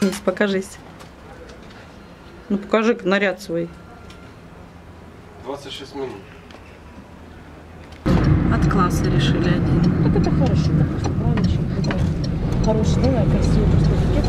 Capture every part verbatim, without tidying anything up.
Денис, покажись. Ну покажи наряд свой. двадцать шесть минут. От класса решили один. Так это хорошо, это просто правильно, что это хороший, давай, красивый просто букет.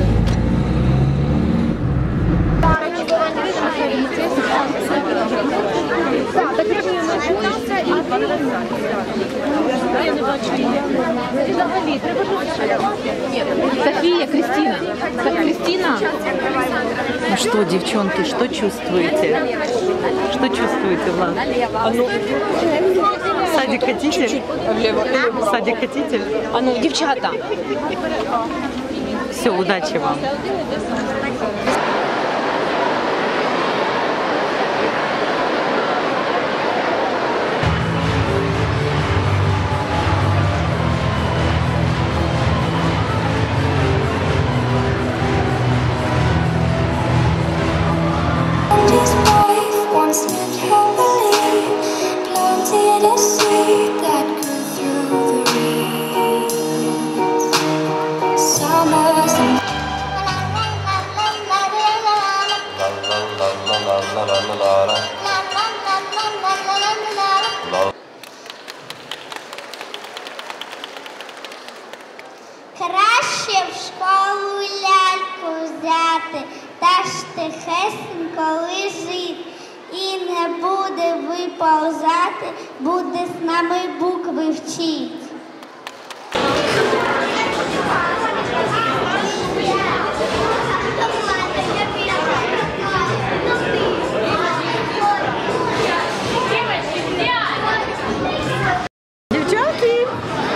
София, Кристина. Кристина. Ну что, девчонки, что чувствуете? Что чувствуете, Влад? А ну, Садик хотите? чуть-чуть влево или вправо. Садик хотите? А ну, девчата. Все, удачи вам. Краще в школу ляльку взяти, та ж тихесенько лежить, і не буде виповзати, буде з нами букви вчить. Девчонки!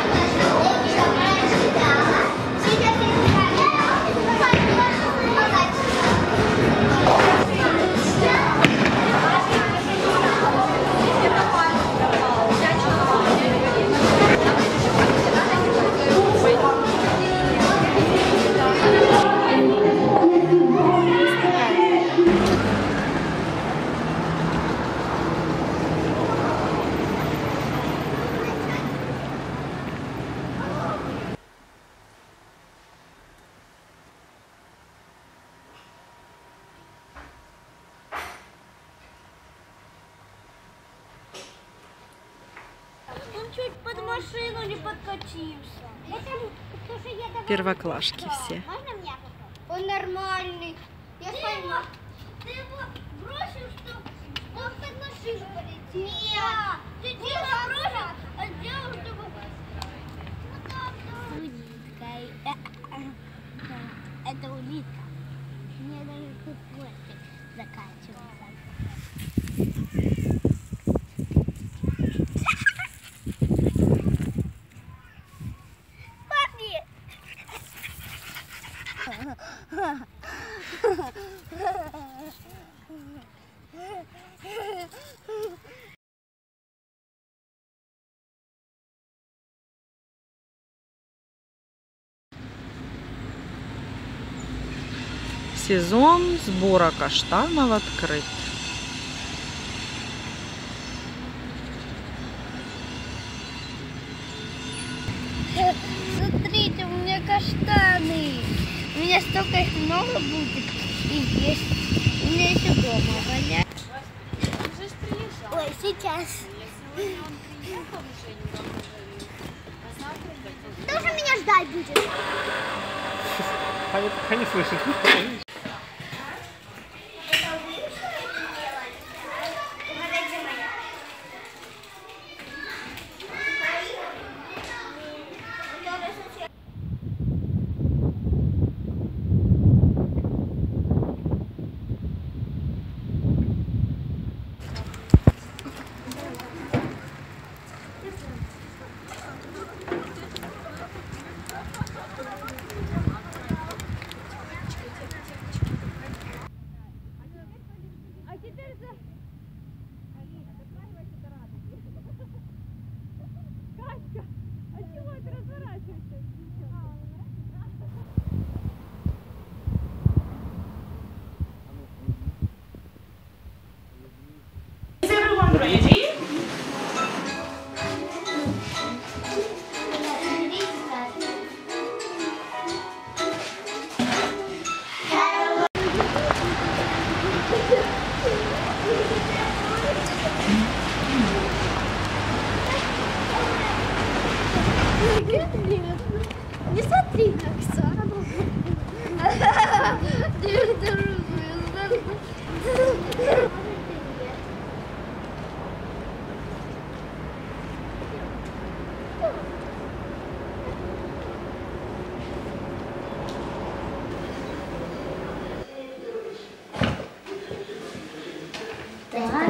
Он чуть под машину не подкатился. Первоклашки все. Можно мне? Он нормальный. Я ты, его, ты его бросил, что он под машину полетел? Нет. Ты дело бросил, а сделал, чтобы... Это улитка. Мне даже тут хвостик заканчивается. Сезон сбора каштанов открыт. Смотрите, у меня каштаны. У меня столько их много будет. И есть. У меня еще дома воняет. Ой, сейчас. Кто же меня ждать будет? Пока не слышит.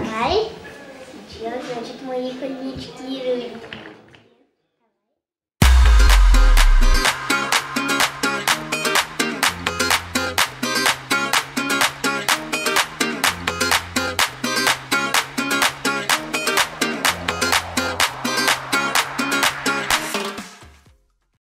Давай. Сейчас, значит, мои хомячки.